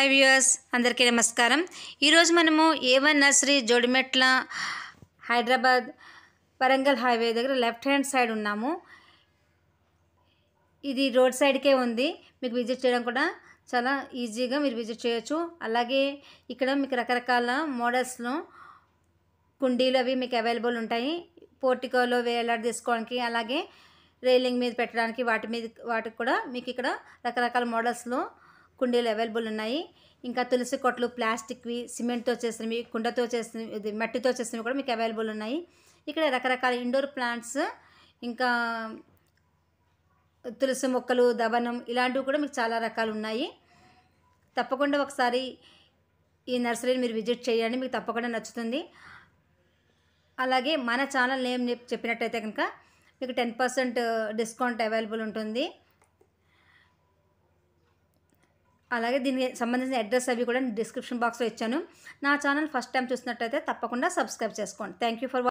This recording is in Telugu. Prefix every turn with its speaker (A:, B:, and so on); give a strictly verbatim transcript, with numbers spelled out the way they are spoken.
A: హాయ్ వ్యూయర్స్, అందరికీ నమస్కారం. ఈరోజు మనము A one nursery Jodimetla Hyderabad Warangal highway దగ్గర లెఫ్ట్ హ్యాండ్ సైడ్ ఉన్నాము. ఇది రోడ్ సైడ్కే ఉంది. మీకు విజిట్ చేయడం కూడా చాలా ఈజీగా మీరు విజిట్ చేయొచ్చు. అలాగే ఇక్కడ మీకు రకరకాల మోడల్స్లో కుండీలు అవి మీకు అవైలబుల్ ఉంటాయి. పోర్టికోలో వేలాడ తీసుకోవడానికి, అలాగే రైలింగ్ మీద పెట్టడానికి, వాటి మీద వాటికి కూడా మీకు ఇక్కడ రకరకాల మోడల్స్లో కుండీలు అవైలబుల్ ఉన్నాయి. ఇంకా తులసి కొట్లు, ప్లాస్టిక్వి, సిమెంట్తో చేసినవి, కుండతో చేసినవి, ఇది మట్టితో చేసినవి కూడా మీకు అవైలబుల్ ఉన్నాయి. ఇక్కడ రకరకాల ఇండోర్ ప్లాంట్స్, ఇంకా తులసి మొక్కలు, దవనం ఇలాంటివి కూడా మీకు చాలా రకాలు ఉన్నాయి. తప్పకుండా ఒకసారి ఈ నర్సరీని మీరు విజిట్ చేయండి, మీకు తప్పకుండా నచ్చుతుంది. అలాగే మన ఛానల్ నేమ్ చెప్పినట్టయితే కనుక మీకు టెన్ పర్సెంట్ డిస్కౌంట్ అవైలబుల్ ఉంటుంది. అలాగే దీనికి సంబంధించిన అడ్రస్ అవి కూడా డిస్క్రిప్షన్ బాక్స్లో ఇచ్చాను. నా ఛానల్ ఫస్ట్ టైం చూసినట్టయితే తప్పకుండా సబ్స్క్రైబ్ చేసుకోండి. Thank you for